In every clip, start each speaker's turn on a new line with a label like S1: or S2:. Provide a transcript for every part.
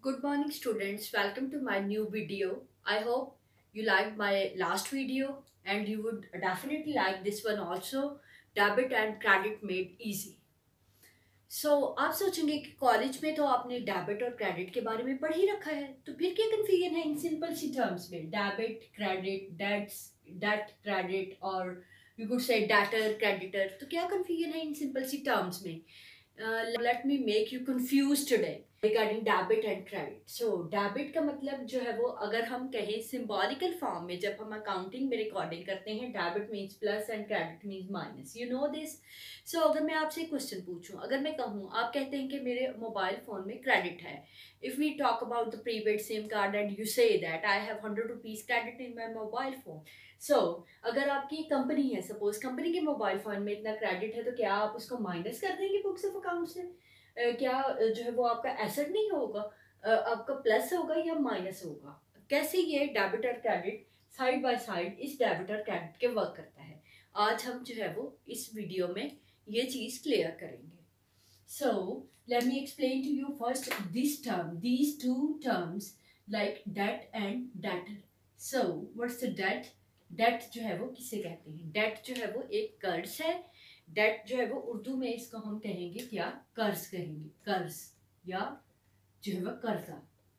S1: Good morning students, welcome to my new video. I hope you liked my last video and you would definitely like this one also, debit and credit made easy. आप सोचेंगे कि college में तो आपने debit और credit के बारे में पढ़ ही रखा है, तो फिर क्या कन्फ्यूजन है इन सिंपल सी टर्म्स में? डेबिट क्रेडिट, डेट क्रेडिट, और you could say debtor creditor, तो क्या कन्फ्यूजन है इन सिंपल सी टर्म्स में? Let me make you confused today regarding debit and credit. So debit का मतलब जो है वो, अगर हम कहें symbolical form में, जब हम accounting में recording करते हैं, debit means plus and credit means minus. You know this? So अगर मैं आपसे क्वेश्चन पूछूं, अगर मैं कहूँ, आप कहते हैं कि मेरे मोबाइल फ़ोन में क्रेडिट है. If we talk about the prepaid SIM card and you say that I have 100 rupees credit in my mobile phone. अगर आपकी कंपनी है, सपोज कंपनी के मोबाइल फोन में इतना क्रेडिट है, तो क्या आप उसको माइनस कर देंगे बुक्स ऑफ अकाउंट से? क्या जो है वो आपका एसेट नहीं होगा? आपका प्लस होगा या माइनस होगा? कैसे ये डेबिट और क्रेडिट साइड बाय साइड इस डेबिट और क्रेडिट के वर्क करता है, आज हम जो है वो इस वीडियो में ये चीज क्लियर करेंगे. So let me explain to you first these two terms like debt and debtor. So what's the debt? Debt जो है वो किसे कहते हैं? डेट जो है वो एक कर्ज है. डेट जो है वो उर्दू में इसको हम कहेंगे क्या? कर्ज कहेंगे, कर्ज या जो है वो कर्जा.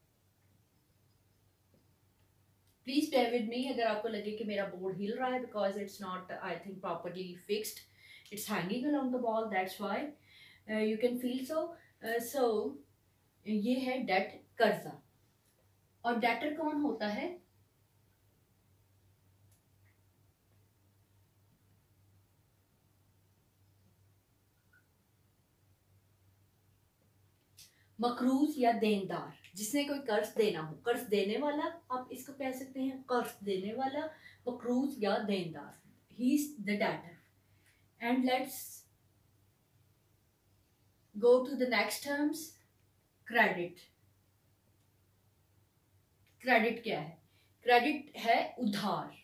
S1: प्लीज बेयर विद मी अगर आपको लगे कि मेरा बोर्ड हिल रहा है, because it's not I think properly fixed, it's hanging along the wall, that's why you can feel so. ये है डेट, कर्जा. और डेटर कौन होता है? मकरूज या देनदार, जिसने कोई कर्ज देना हो. कर्ज देने वाला, आप इसको कह सकते हैं कर्ज देने वाला, मकरूज या देनदार. He is the debtor. And let's go to the next terms, credit. Credit क्या है? क्रेडिट है उधार.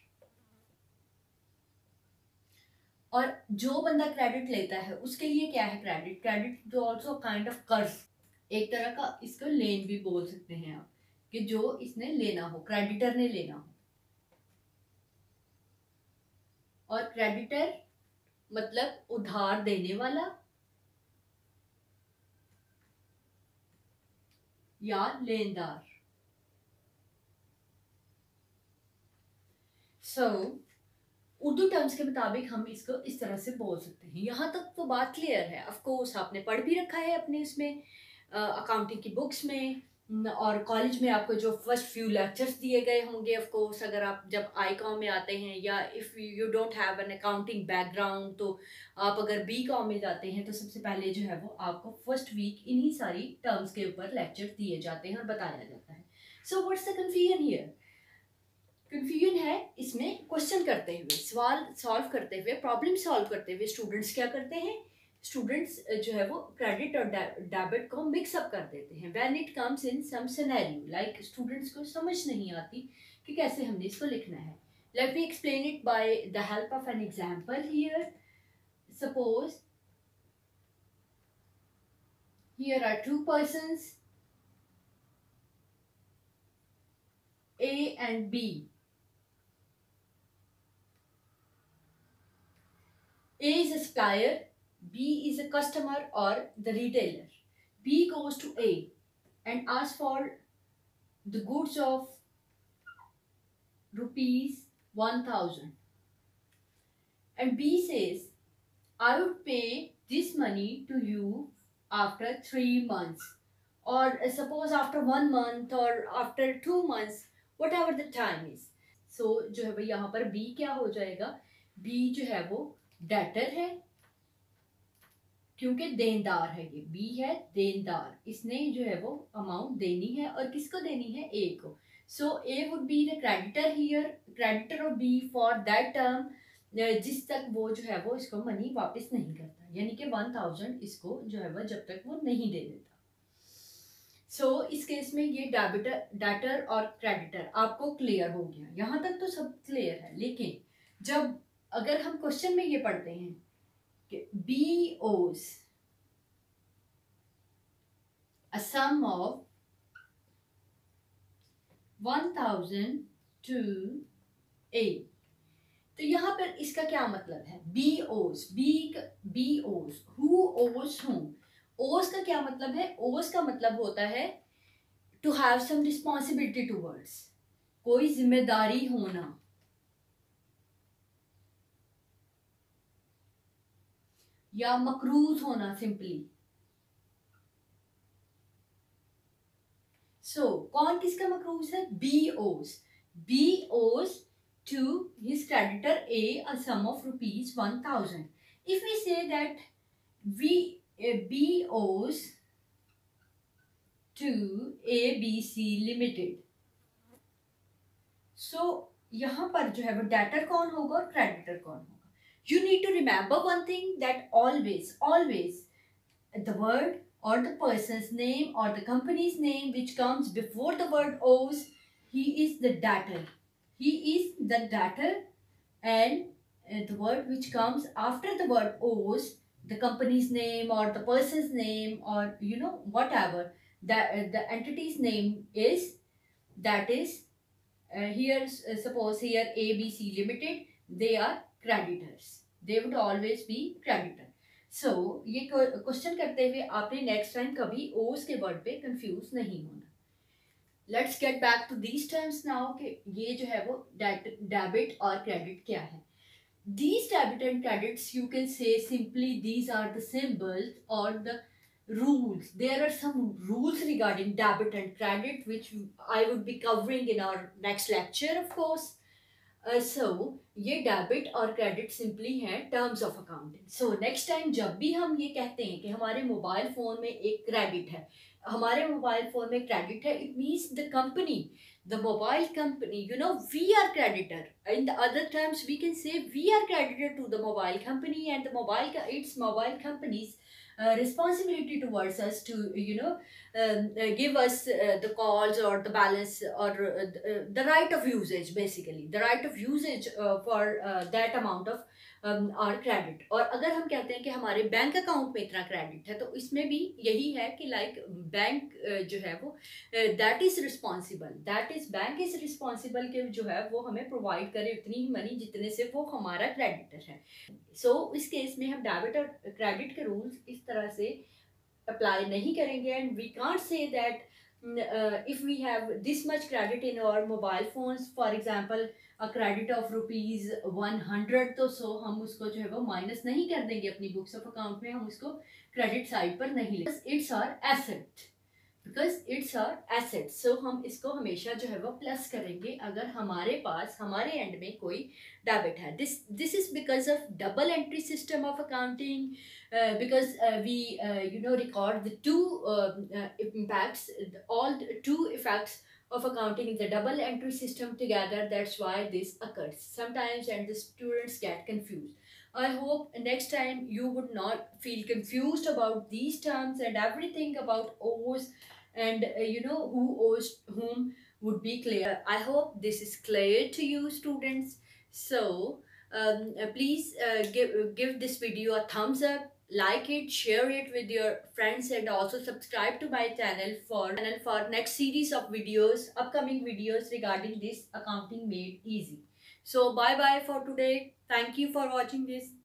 S1: और जो बंदा क्रेडिट लेता है उसके लिए क्या है क्रेडिट? क्रेडिट जो ऑल्सो काइंड ऑफ कर्ज, एक तरह का. इसको लेन भी बोल सकते हैं आप, कि जो इसने लेना हो, क्रेडिटर ने लेना हो. और क्रेडिटर मतलब उधार देने वाला या लेनदार. उर्दू टर्म्स के मुताबिक हम इसको इस तरह से बोल सकते हैं. यहाँ तक तो बात क्लियर है. ऑफ कोर्स आपने पढ़ भी रखा है अपने इसमें अकाउंटिंग की बुक्स में, और कॉलेज में आपको जो फर्स्ट फ्यू लेक्चर्स दिए गए होंगे. ऑफ कोर्स अगर आप जब आई.कॉम में आते हैं, या if you don't have an accounting background, तो आप अगर बी.कॉम में जाते हैं, तो सबसे पहले जो है वो आपको फर्स्ट वीक इन्हीं सारी टर्म्स के ऊपर लेक्चर दिए जाते हैं और बताया जाता है. So what's the confusion here? Confusion है इसमें क्वेश्चन करते हुए, सवाल सॉल्व करते हुए, प्रॉब्लम सॉल्व करते हुए स्टूडेंट्स क्या करते हैं? स्टूडेंट्स जो है वो क्रेडिट और डेबिट को मिक्स अप कर देते हैं. When it comes in some scenario, like students को समझ नहीं आती कि कैसे हमने इसको लिखना है. Let me explain it by the help of an example here. Suppose here are two persons, A and B. A is a supplier, B is a customer or the retailer. B goes to A and asks for the goods of rupees 1000. And B says, I would pay this money to you after 3 months. Or suppose after 1 month or after 2 months, whatever the time is. So जो है वो यहाँ पर B क्या हो जाएगा? B जो है वो डेटर है, क्योंकि देनदार है. ये बी है देनदार, इसने जो है वो अमाउंट देनी है, और किसको देनी है? ए को. So A would be the creditor here, creditor of B for that term, जिस तक वो जो है वो इसको मनी वापस नहीं करता, यानी कि 1000 इसको जो है वो जब तक वो नहीं दे देता. इस केस में ये डेटर और क्रेडिटर आपको क्लियर हो गया. यहाँ तक तो सब क्लियर है. लेकिन जब अगर हम क्वेश्चन में ये पढ़ते हैं कि B owes a sum of 1000 to A। तो यहाँ पर इसका क्या मतलब है? बी ओस, बी ओस, हु ओस हूम। ओस का क्या मतलब है? ओस का मतलब होता है to have some responsibility towards, कोई जिम्मेदारी होना, या मकरूज होना सिंपली। सो कौन किसका मकरूज है? बी ओस, बी ओस to his creditor A a sum of rupees 1000. If we say that B owes to ABC Limited, so यहाँ पर जो है वो डेटर कौन होगा और क्रेडिटर कौन होगा? You need to remember one thing, that always the word or the person's name or the company's name which comes before the word owes, he is the debtor. He is the debtor, and the word which comes after the word owes, the company's name or the person's name or whatever the entity's name is, that is here suppose here ABC Limited, they are creditors, they would always be creditor. So ये question करते हुए आपने next time कभी ओस के word पे confuse नहीं होना। Let's get back to these terms now कि ये जो है वो डेबिट और क्रेडिट क्या है। These debit and credits, you can say simply these are the symbols or the rules. There are some rules regarding debit and credit which I would be covering in our next lecture, of course. So ये debit और credit simply है terms of accounting. So next time जब भी हम ये कहते हैं कि हमारे मोबाइल फोन में एक क्रेडिट है, हमारे मोबाइल फोन में क्रेडिट है, it means the company, the mobile company, we are creditor. In the other terms, we can say we are creditor to the mobile company, and it's mobile company's responsibility towards us to give us the calls or the balance or the right of usage, basically the right of usage for that amount of और credit. और अगर हम कहते हैं कि हमारे bank account में इतना क्रेडिट है, तो इसमें भी यही है कि लाइक बैंक जो है वो that is bank is responsible के जो है वो हमें प्रोवाइड करे उतनी ही मनी जितने से वो हमारा क्रेडिटर है। सो इस केस में हम डेबिट और क्रेडिट के रूल्स इस तरह से अप्लाई नहीं करेंगे, and we can't say that if we have this much credit in our mobile phones, for example a credit of rupees 100, तो सो हम उसको जो है वो माइनस नहीं कर देंगे अपनी बुक्स ऑफ अकाउंट में, हम उसको क्रेडिट साइड पर नहीं लेंगे। It's our asset, because it's our asset, so हम इसको हमेशा जो है वो प्लस करेंगे अगर हमारे पास हमारे एंड में कोई डेबिट है। This is because of double entry system of accounting, because we record the two impacts, all two effects of accounting in the double entry system together. That's why this occurs sometimes and the students get confused. I hope next time you would not feel confused about these terms, and everything about owes and who owes whom would be clear. I hope this is clear to you, students. So please give this video a thumbs up, like it, share it with your friends, and also subscribe to my channel for next series of videos, upcoming videos regarding this accounting made easy. So bye bye for today. Thank you for watching this.